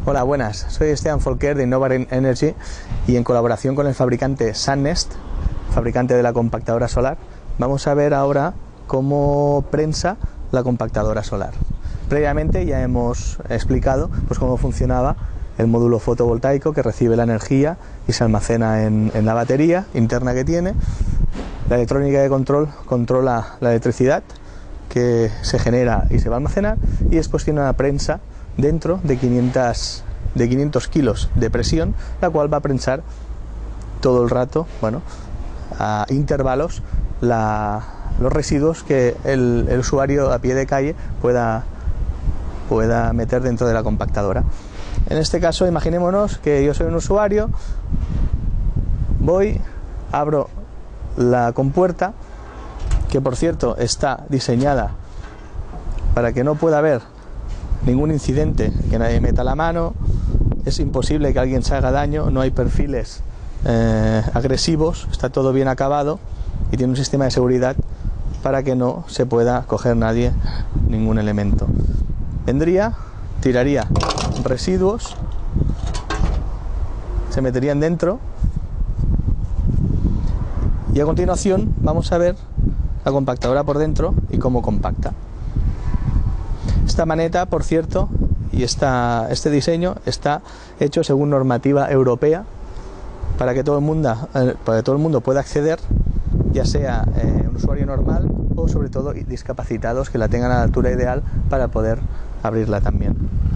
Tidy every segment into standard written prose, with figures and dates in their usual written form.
Hola, buenas. Soy Esteban Folquer de Innovar Energy y en colaboración con el fabricante SunNest, fabricante de la compactadora solar, vamos a ver ahora cómo prensa la compactadora solar. Previamente ya hemos explicado cómo funcionaba el módulo fotovoltaico que recibe la energía y se almacena en la batería interna que tiene. La electrónica de control controla la electricidad que se genera y se va a almacenar, y después tiene una prensa dentro de 500 kilos de presión, la cual va a prensar todo el rato, a intervalos, los residuos que el usuario a pie de calle pueda meter dentro de la compactadora. En este caso, imaginémonos que yo soy un usuario, abro la compuerta, que por cierto está diseñada para que no pueda haber ningún incidente, que nadie meta la mano, es imposible que alguien se haga daño, no hay perfiles agresivos, está todo bien acabado y tiene un sistema de seguridad para que no se pueda coger nadie ningún elemento. Tiraría residuos, se meterían dentro, y a continuación vamos a ver la compactadora por dentro y cómo compacta. Esta maneta, por cierto, y este diseño está hecho según normativa europea para que todo el mundo pueda acceder, ya sea un usuario normal o sobre todo discapacitados que la tengan a la altura ideal para poder abrirla también.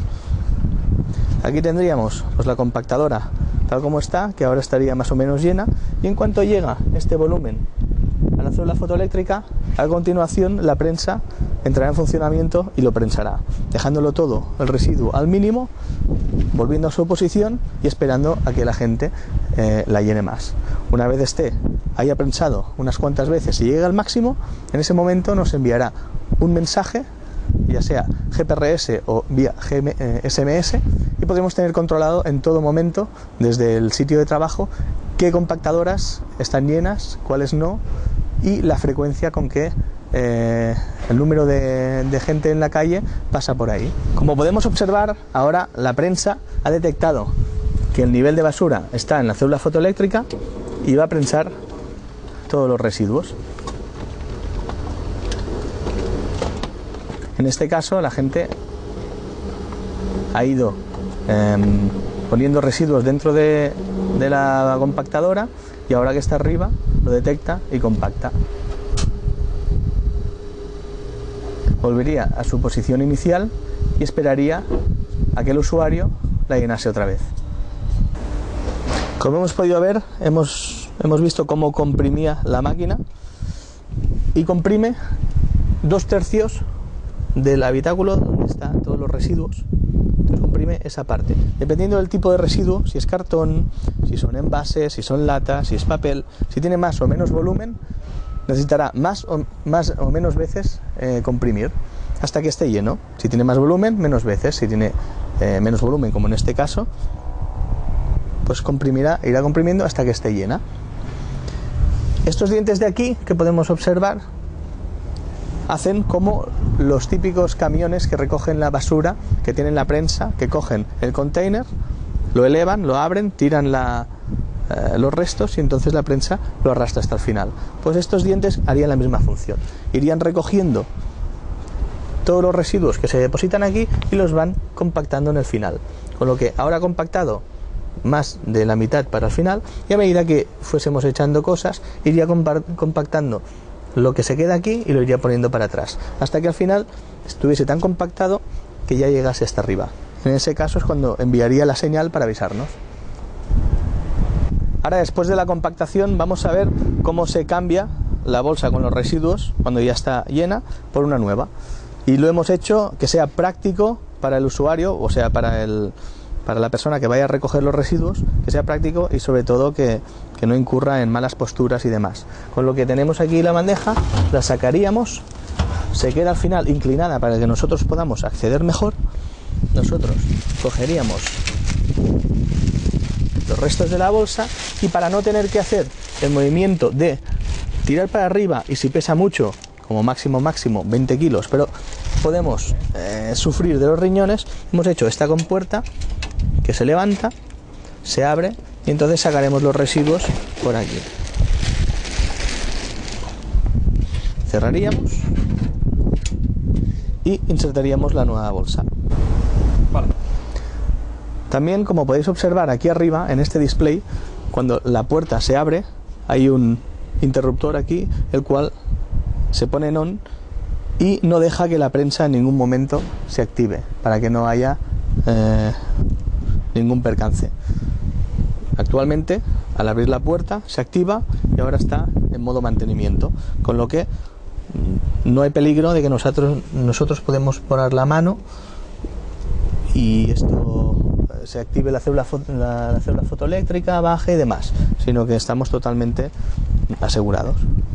Aquí tendríamos la compactadora tal como está, que ahora estaría más o menos llena, y en cuanto llega este volumen a la célula fotoeléctrica, a continuación la prensa entrará en funcionamiento y lo prensará, dejándolo todo, el residuo, al mínimo, volviendo a su posición y esperando a que la gente la llene más. Una vez haya prensado unas cuantas veces y llegue al máximo, en ese momento nos enviará un mensaje, ya sea GPRS o vía SMS, y podremos tener controlado en todo momento, desde el sitio de trabajo, qué compactadoras están llenas, cuáles no, y la frecuencia con que el número de gente en la calle pasa por ahí. Como podemos observar, ahora la prensa ha detectado que el nivel de basura está en la célula fotoeléctrica y va a prensar todos los residuos. En este caso, la gente ha ido poniendo residuos dentro de la compactadora, y ahora que está arriba lo detecta y compacta. Volvería a su posición inicial y esperaría a que el usuario la llenase otra vez. Como hemos podido ver, hemos visto cómo comprimía la máquina, y comprime 2/3 del habitáculo donde están todos los residuos. Entonces comprime esa parte. Dependiendo del tipo de residuo, si es cartón, si son envases, si son latas, si es papel, si tiene más o menos volumen, necesitará más o menos veces comprimir hasta que esté lleno. Si tiene más volumen, menos veces. Si tiene menos volumen, como en este caso, pues irá comprimiendo hasta que esté llena. Estos dientes de aquí que podemos observar hacen como los típicos camiones que recogen la basura, que tienen la prensa, que cogen el container, lo elevan, lo abren, tiran los restos, y entonces la prensa lo arrastra hasta el final. Pues estos dientes harían la misma función, irían recogiendo todos los residuos que se depositan aquí y los van compactando en el final, con lo que ahora ha compactado más de la mitad para el final, y a medida que fuésemos echando cosas iría compactando lo que se queda aquí y lo iría poniendo para atrás, hasta que al final estuviese tan compactado que ya llegase hasta arriba. En ese caso es cuando enviaría la señal para avisarnos. Ahora, después de la compactación, vamos a ver cómo se cambia la bolsa con los residuos cuando ya está llena por una nueva, y lo hemos hecho que sea práctico para el usuario, o sea, para la persona que vaya a recoger los residuos, que sea práctico y sobre todo que no incurra en malas posturas y demás. Con lo que tenemos aquí la bandeja, la sacaríamos, se queda al final inclinada para que nosotros podamos acceder mejor. Nosotros cogeríamos los restos de la bolsa, y para no tener que hacer el movimiento de tirar para arriba, y si pesa mucho, como máximo 20 kilos, pero podemos sufrir de los riñones, hemos hecho esta compuerta que se levanta, se abre y entonces sacaremos los residuos por aquí. Cerraríamos y insertaríamos la nueva bolsa. Vale. También, como podéis observar aquí arriba en este display, cuando la puerta se abre hay un interruptor aquí, el cual se pone en on y no deja que la prensa en ningún momento se active, para que no haya ningún percance. Actualmente, al abrir la puerta se activa y ahora está en modo mantenimiento, con lo que no hay peligro de que nosotros podemos poner la mano y esto se active la célula fotoeléctrica, baje y demás, sino que estamos totalmente asegurados.